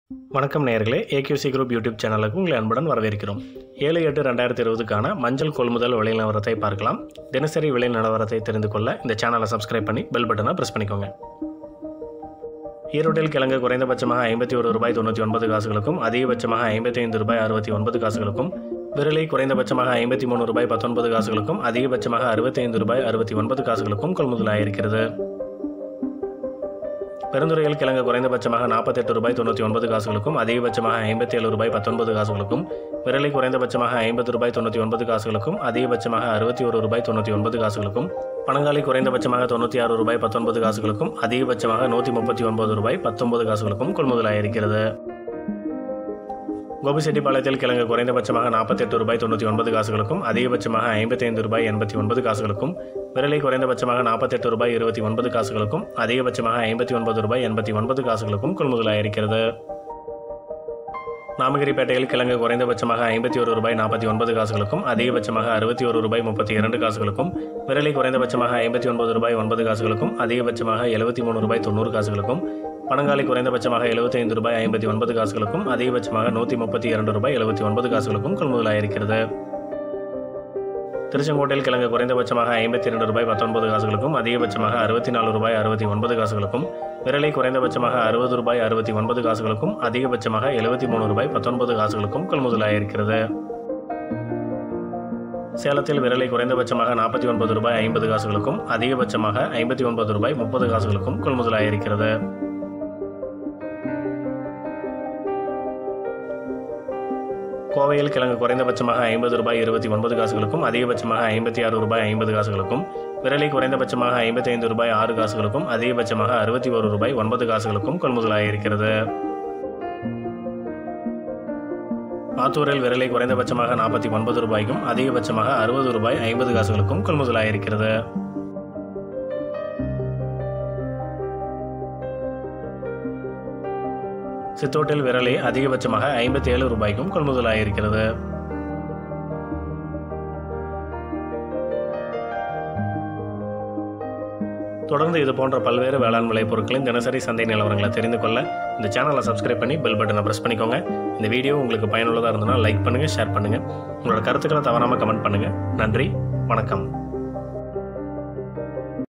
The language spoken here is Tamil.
வணக்கம் நேயர்களே, ஏக்யூசி குரூப் யூடியூப் சேனலுக்கு உங்களை அன்புடன் வரவேற்கிறோம். 7/8/2020க்கான மஞ்சள் கொள்முதல் விலை நிலவரத்தை பார்க்கலாம். தினசரி விலை நிலவரத்தை தெரிந்து கொள்ள இந்த சேனலை சப்ஸ்கிரைப் பண்ணி பெல் பட்டனை ப்ரெஸ் பண்ணிக்கோங்க. ஈரோட்டில் கிழங்கு குறைந்தபட்சமாக ₹51.99 அதிகபட்சமாக ₹55.69 விரலி குறைந்தபட்சமாக ₹53.19 அதிகபட்சமாக ₹65.69 கொள்முதலாயிருக்கிறது. பெருந்துறையில் கிழங்கு குறைந்தபட்சமாக ₹48.99 அதிகபட்சமாக ₹57.19 விரலி குறைந்தபட்சமாக ₹50.99 அதிகபட்சமாக ₹61.99 பனங்காலி குறைந்தபட்சமாக ₹96.19 அதிகபட்சமாக ₹139.19 கொள்முதலாயிருக்கிறது. கோபிச்செட்டிப்பாளையத்தில் கிழங்கு குறைந்தபட்சமாக ₹48.99 அதிகபட்சமாக ₹55.89 விரலி குறைந்தபட்சமாக ₹48.29 அதிகபட்சமாக ₹59.89 கொள்முதலாயிருக்கிறது. நாமகிரிப்பேட்டையில் கிழங்கு குறைந்தபட்சமாக ₹51.49 அதிகபட்சமாக ₹61.32 விரலி குறைந்தபட்சமாக ₹59.9 அதிகபட்சமாக ₹73.90 பனங்காலி குறைந்தபட்சமாக ₹75.59 அதிகபட்சமாக ₹132.79 கொள்முதலாயிருக்கிறது. திருச்செங்கோட்டில் கிழங்கு குறைந்தபட்சமாக ₹52.19 அதிகபட்சமாக ₹64.69 விரலி குறைந்தபட்சமாக ₹60.69 அதிகபட்சமாக ₹73.19 கொள்முதலாயிருக்கிறது. சேலத்தில் விரலை குறைந்தபட்சமாக ₹49.50 அதிகபட்சமாக ₹59.30 கொள்முதலாயிருக்கிறது. கோவையில் கிழங்கு குறைந்தபட்சமாக ₹50.29 அதிகபட்சமாக ₹56.50 விரலி குறைந்தபட்சமாக ₹55.06 அதிகபட்சமாக ₹61.09 கொள்முதலாயிருக்கிறது. ஆத்தூரில் விரலை குறைந்தபட்சமாக ₹49 அதிகபட்சமாக ₹60.50 கொள்முதலாயிருக்கிறது. சித்தோட்டில் விரலை அதிகபட்சமாக ₹57 கொள்முதலாயிருக்கிறது. தொடர்ந்து இது போன்ற பல்வேறு வேளாண் விளை பொருட்களின் தினசரி சந்தை நிலவரங்களை தெரிந்து கொள்ள இந்த சேனலை சப்ஸ்கிரைப் பண்ணி பெல் பட்டனை ப்ரெஸ் பண்ணிக்கோங்க. இந்த வீடியோ உங்களுக்கு பயனுள்ளதாக இருந்ததுன்னா லைக் பண்ணுங்கள், ஷேர் பண்ணுங்கள். உங்களோட கருத்துக்களை தவறாமல் கமெண்ட் பண்ணுங்கள். நன்றி, வணக்கம்.